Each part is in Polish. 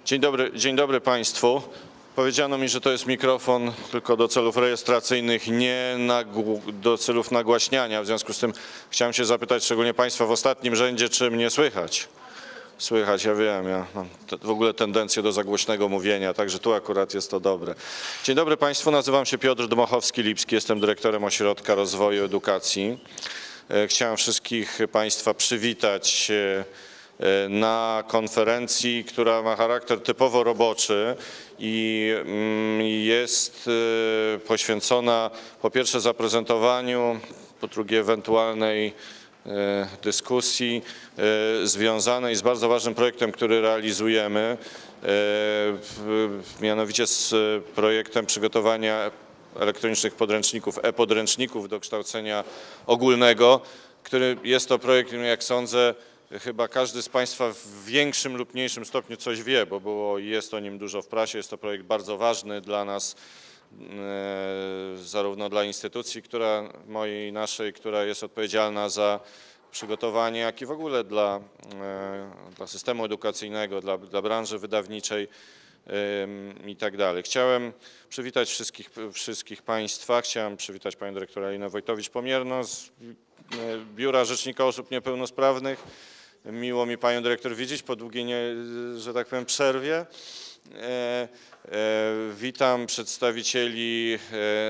Dzień dobry Państwu. Powiedziano mi, że to jest mikrofon tylko do celów rejestracyjnych, nie do celów nagłaśniania. W związku z tym chciałem się zapytać, szczególnie Państwa w ostatnim rzędzie, czy mnie słychać? Słychać, ja wiem, ja mam w ogóle tendencję do zagłośnego mówienia, także tu akurat jest to dobre. Dzień dobry Państwu, nazywam się Piotr Dmochowski-Lipski, jestem dyrektorem Ośrodka Rozwoju Edukacji. Chciałem wszystkich Państwa przywitać na konferencji, która ma charakter typowo roboczy i jest poświęcona po pierwsze zaprezentowaniu, po drugie ewentualnej dyskusji związanej z bardzo ważnym projektem, który realizujemy, mianowicie z projektem przygotowania elektronicznych podręczników, e-podręczników do kształcenia ogólnego, który jest to projekt, jak sądzę, chyba każdy z Państwa w większym lub mniejszym stopniu coś wie, bo było i jest o nim dużo w prasie. Jest to projekt bardzo ważny dla nas, zarówno dla instytucji, naszej, która jest odpowiedzialna za przygotowanie, jak i w ogóle dla systemu edukacyjnego, dla branży wydawniczej i tak dalej. Chciałem przywitać wszystkich Państwa. Chciałem przywitać Panią dyrektor Alinę Wojtowicz-Pomierno z Biura Rzecznika Osób Niepełnosprawnych. Miło mi Panią dyrektor widzieć po długiej, że tak powiem, przerwie. Witam przedstawicieli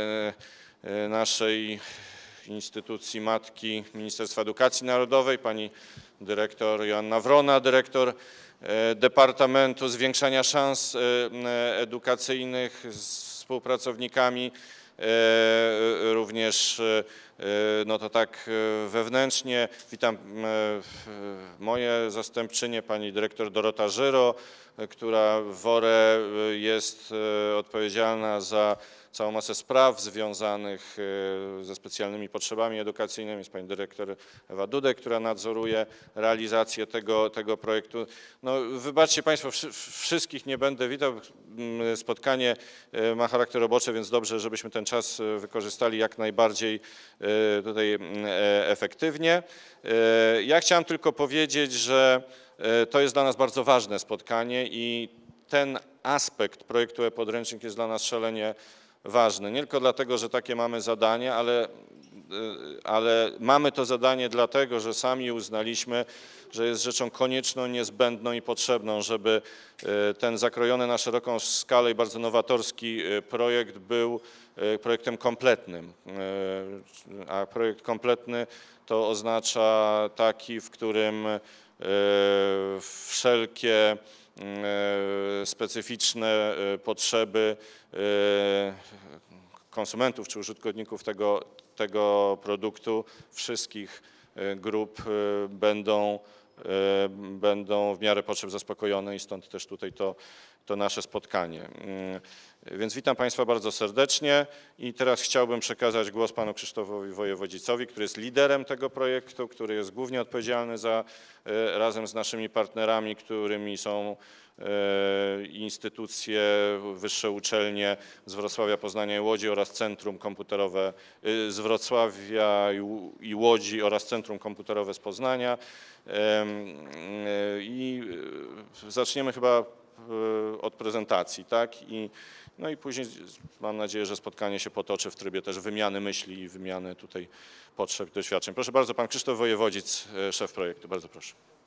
naszej instytucji matki Ministerstwa Edukacji Narodowej, pani dyrektor Joanna Wrona, dyrektor Departamentu Zwiększania Szans Edukacyjnych z współpracownikami, również no to tak wewnętrznie. Witam moje zastępczynie, pani dyrektor Dorota Żyro, która w WORE jest odpowiedzialna za całą masę spraw związanych ze specjalnymi potrzebami edukacyjnymi. Jest pani dyrektor Ewa Dudek, która nadzoruje realizację tego projektu. No, wybaczcie Państwo, wszystkich nie będę witał. Spotkanie ma charakter roboczy, więc dobrze, żebyśmy ten czas wykorzystali jak najbardziej tutaj efektywnie. Ja chciałem tylko powiedzieć, że to jest dla nas bardzo ważne spotkanie i ten aspekt projektu e-podręcznik jest dla nas szalenie ważny. Nie tylko dlatego, że takie mamy zadanie, ale mamy to zadanie dlatego, że sami uznaliśmy, że jest rzeczą konieczną, niezbędną i potrzebną, żeby ten zakrojony na szeroką skalę i bardzo nowatorski projekt był projektem kompletnym. A projekt kompletny to oznacza taki, w którym wszelkie specyficzne potrzeby konsumentów czy użytkowników tego produktu wszystkich grup będą w miarę potrzeb zaspokojone i stąd też tutaj to nasze spotkanie. Więc witam Państwa bardzo serdecznie i teraz chciałbym przekazać głos panu Krzysztofowi Wojewodzicowi, który jest liderem tego projektu, który jest głównie odpowiedzialny za, razem z naszymi partnerami, którymi są instytucje, wyższe uczelnie z Wrocławia, Poznania i Łodzi oraz Centrum Komputerowe z Wrocławia i Łodzi oraz Centrum Komputerowe z Poznania. I zaczniemy chyba od prezentacji, tak? No i później mam nadzieję, że spotkanie się potoczy w trybie też wymiany myśli i wymiany tutaj potrzeb, doświadczeń. Proszę bardzo, pan Krzysztof Wojewodzic, szef projektu. Bardzo proszę.